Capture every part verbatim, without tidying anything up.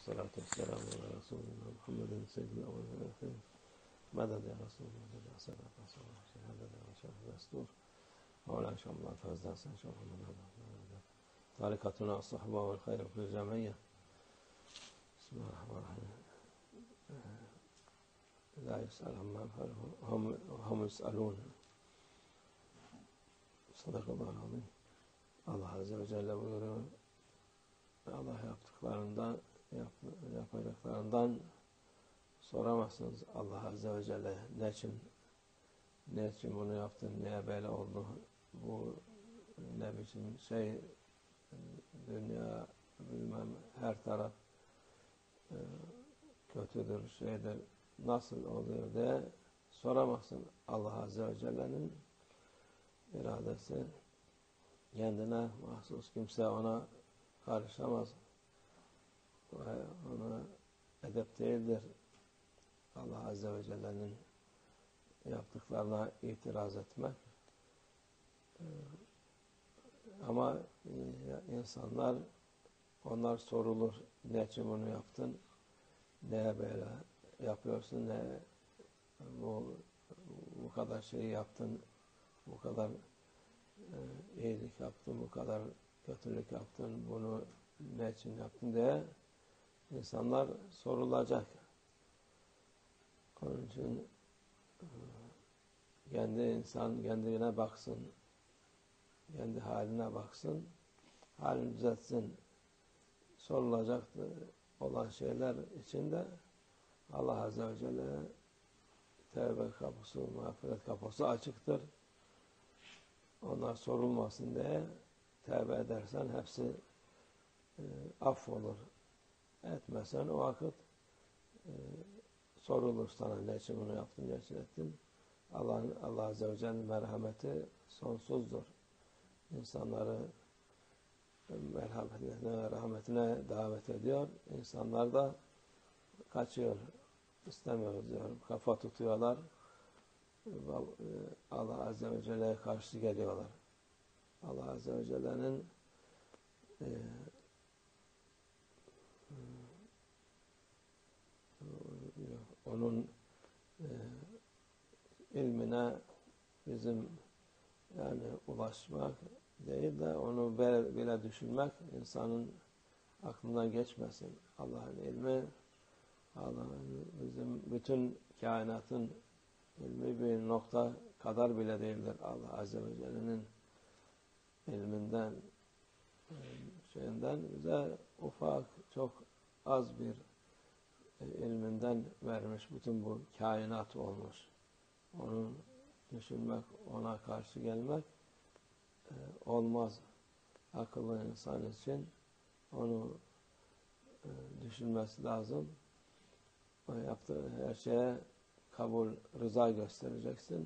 Salatu vesselamu ala Resulina Muhammedin seyyidil evvelin ve ahirin. Meded ya Resulullah ve salat ve salam şehadede ve şeref destur. Mevla şamlar fazla sen şamlar. Tarikatuna as-sahba vel hayr fil cemiyye. Bismillahirrahmanirrahim. La yus'al amma hum hum yus'alun. Sadakallahu azim. Allah Azze ve Celle buyuruyor. Allah yaptıklarından, yap, yapacaklarından soramazsınız Allah Azze ve Celle. Ne için, ne için bunu yaptın, niye böyle oldu, bu ne biçim şey, dünya, bilmem her taraf e, kötüdür, şeydir, nasıl oluyor diye soramazsın. Allah Azze ve Celle'nin iradesi kendine mahsus, kimse ona karışamaz. Ona edep değildir. Allah Azze ve Celle'nin yaptıklarına itiraz etmek. Ama insanlar, onlar sorulur. Ne için bunu yaptın? Neye böyle yapıyorsun? Ne bu, bu kadar şeyi yaptın? Bu kadar e, iyilik yaptın? Bu kadar kötülük yaptın? Bunu ne için yaptın diye insanlar sorulacak. Onun için kendi insan kendine baksın, kendi haline baksın, halini düzeltsin. Sorulacak olan şeyler içinde Allah Azze ve Celle tevbe kapısı, mağfiret kapısı açıktır. Onlar sorulmasın diye tevbe edersen hepsi e, affolur. Etmesen o vakit e, sorulur sana, ne için bunu yaptın, ne için ettin. Allah, Allah Azze ve Celle'nin merhameti sonsuzdur. İnsanları merhametine ve rahmetine davet ediyor. İnsanlar da kaçıyor. İstemiyoruz diyor. Kafa tutuyorlar. Allah Azze ve Celle'ye karşı geliyorlar. Allah Azze ve Celle'nin e, onun e, ilmine bizim yani ulaşmak değil de onu bile, bile düşünmek insanın aklından geçmesin. Allah'ın ilmi, Allah'ın bizim bütün kainatın ilmi bir nokta kadar bile değildir. Allah Azze ve Celle'nin ilminden, şeyinden bize ufak, çok az bir ilminden vermiş. Bütün bu kainat olmuş. Onu düşünmek, ona karşı gelmek e, olmaz. Akıllı insan için onu e, düşünmesi lazım. O yaptığı her şeye kabul, rıza göstereceksin.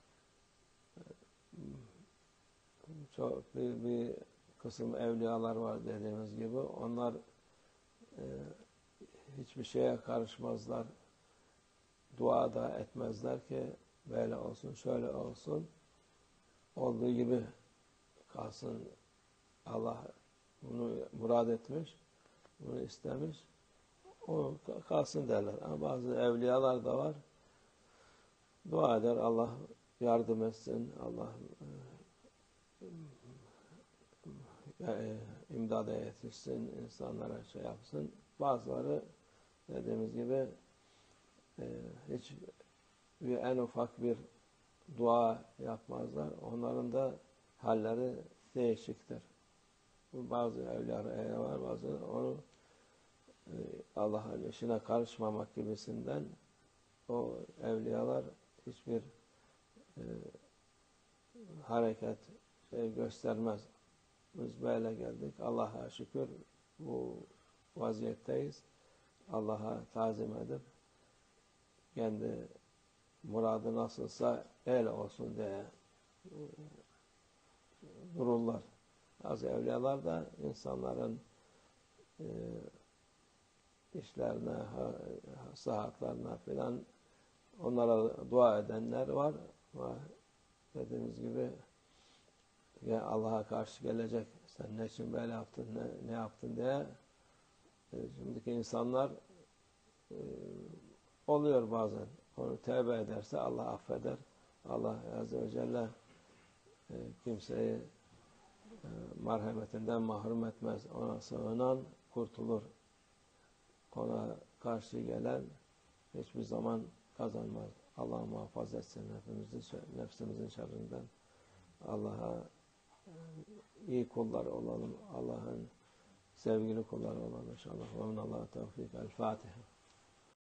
Çok bir, bir kısım evliyalar var dediğimiz gibi. Onlar e, hiçbir şeye karışmazlar. Dua da etmezler ki böyle olsun, şöyle olsun. Olduğu gibi kalsın. Allah bunu murad etmiş, bunu istemiş. O kalsın derler. Ama bazı evliyalar da var. Dua eder, Allah yardım etsin, Allah e, imdada yetişsin, insanlara şey yapsın. Bazıları dediğimiz gibi e, hiç bir, en ufak bir dua yapmazlar. Onların da halleri değişiktir. Bu bazı evliyalar var, bazı onu e, Allah'ın işine karışmamak gibisinden o evliyalar hiçbir e, hareket şey göstermez. Biz böyle geldik. Allah'a şükür bu vaziyetteyiz. Allah'a tazim edip kendi muradı nasılsa öyle olsun diye dururlar. Bazı evliyalar da insanların e, işlerine, sıhhatlerine filan onlara dua edenler var. Ama dediğimiz gibi ya Allah'a karşı gelecek. Sen ne için böyle yaptın, ne, ne yaptın diye şimdiki insanlar e, oluyor bazen. Onu tevbe ederse Allah affeder. Allah Azze ve Celle e, kimseyi e, merhametinden mahrum etmez. Ona sığınan kurtulur. Ona karşı gelen hiçbir zaman kazanmaz. Allah muhafaza etsin hepimizi nefsimizin şerrinden. Allah'a iyi kullar olalım. Allah'ın sevgili kulları olalım inşallah. Ve minallah tevfik. El Fatiha.